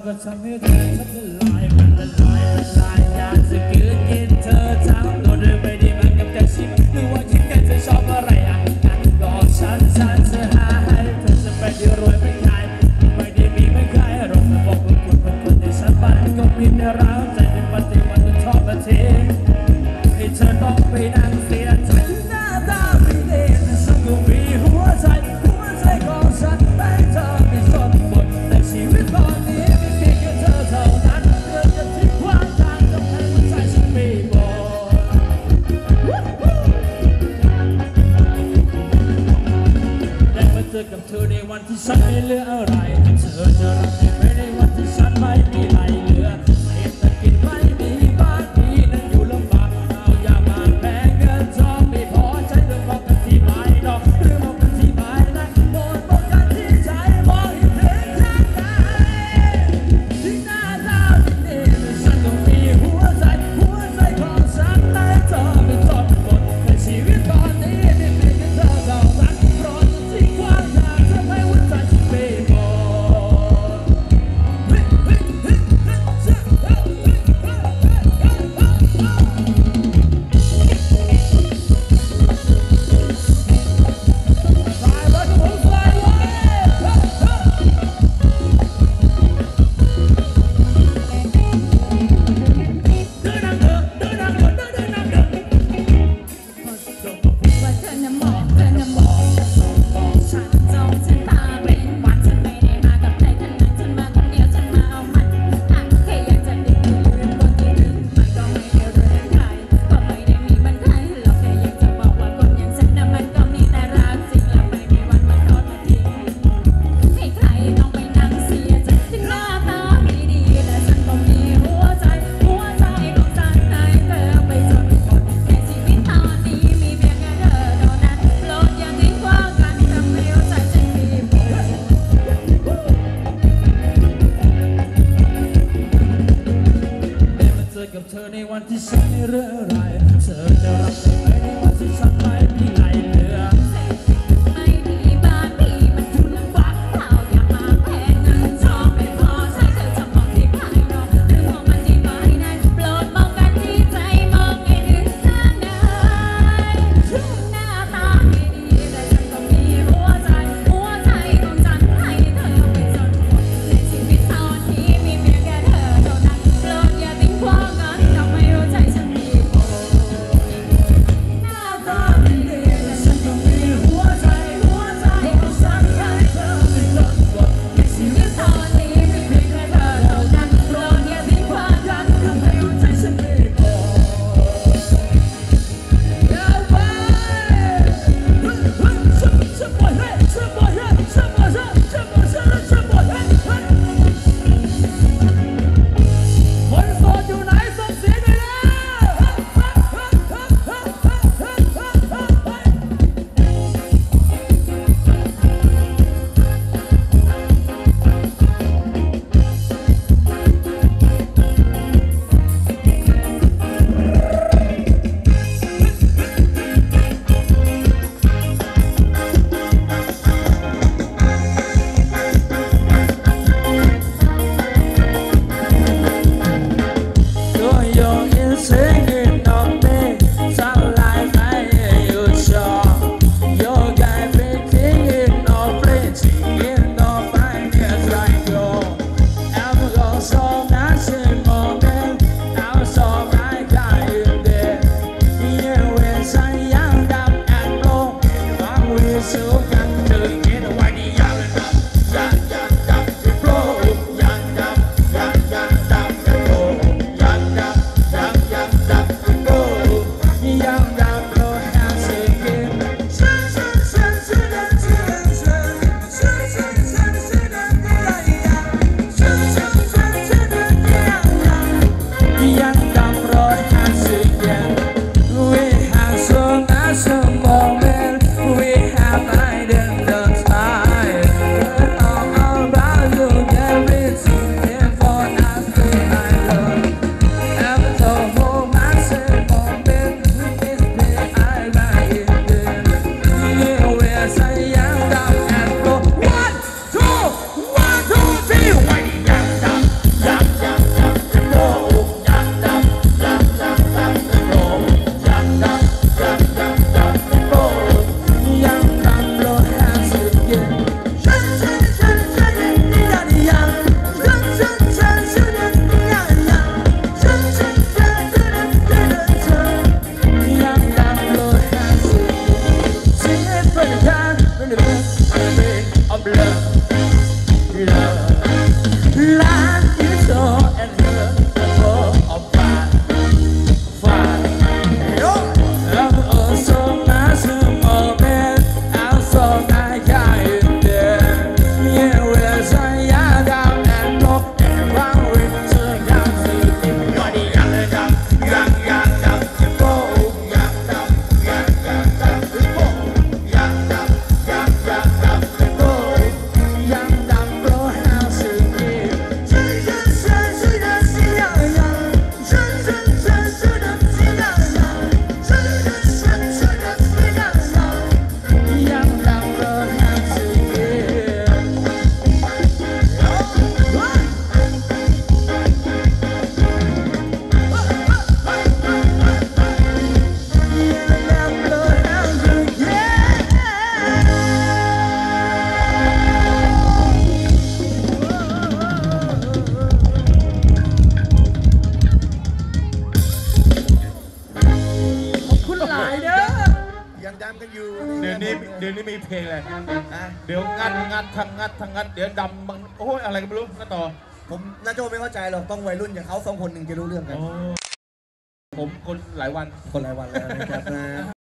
ก็ทำให้เธอฉันละลายมันละลายละลายอยากจะกินเธอทั้งตัวเดินไปดีมันกับแต่ชิมหรือว่าคิดแค่เธอชอบอะไรอ่ะงั้นบอกฉันจะหาให้เธอจะไปดีรวยไม่ขายไม่ได้มีไม่ขายรถมาบอกว่าคุณเป็นคนที่ฉันบ้านก็มีในร้าวใจในวันที่มันชอบมาเทให้เธอต้องไปนั่งเสียใจหน้าตาไม่ดีแต่ฉันก็มีหัวใจของฉันให้เธอไม่สนหมดแต่ชีวิตตอนนี้มีเพียงแค่เธอเท่านั้นเรื่องจะทิ้งขว้างทางต้องให้หัวใจฉันไม่บอกได้มาเจอกับเธอในวันที่ฉันไม่เหลืออะไรเธอจะรักได้ไหมในวันที่ฉันไม่มีอะไรเหลือไม่แต่กินไม่มีบ้านที่นั้นอยู่ลำบากเอาอย่ามาแพงเงินทองไม่พอใช้เรื่องมองกันที่ภายนอกหรือมองกันที่ภายในโดนมองกันที่ใจมองเห็นเพลงข้างในที่หน้าตาที่ดีแต่ฉันก็มีหัวใจของฉันให้เธอเป็นต้นหมดแต่ชีวิตตอนนี้มีเพียงแค่เธอเท่านั้นโปรดจะทิ้งขว้างทางทำให้หัวใจฉันไม่บอกกับเธอในวันที่ฉันไม่เหลืออะไรเธอจะรักได้ไหมในวันที่ฉันไม่มีอะไรเหลือไม่มีบ้านที่มันอยู่ลำบากเท่าอย่ามาแพงเงินทองไม่พอใช้เธอจะมองที่ภายนอกหรือมองมันที่ภายในโปรดมองกันที่ใจมองให้ถึงข้างในหน้าตาไม่ดีแต่ฉันก็มีหัวใจของฉันให้เธอเป็นส่วนหมดในชีวิตตอนนี้มีเพียงแค่เธอเท่านั้นโปรดอย่าทิ้งขว้างกันทำให้หัวใจฉันมีเดี๋ยวนี้มีเพลงเลยนะเดี๋ยวงัดทางงัดเดี๋ยวดำบางโอ้ยอะไรก็ไม่รู้ก็ต่อผมน้าโจไม่เข้าใจหรอกต้องวัยรุ่นอย่างเขา2 คนหนึ่งจะรู้เรื่องกันผมคนหลายวันคนหลายวันแล้วนะครับนะ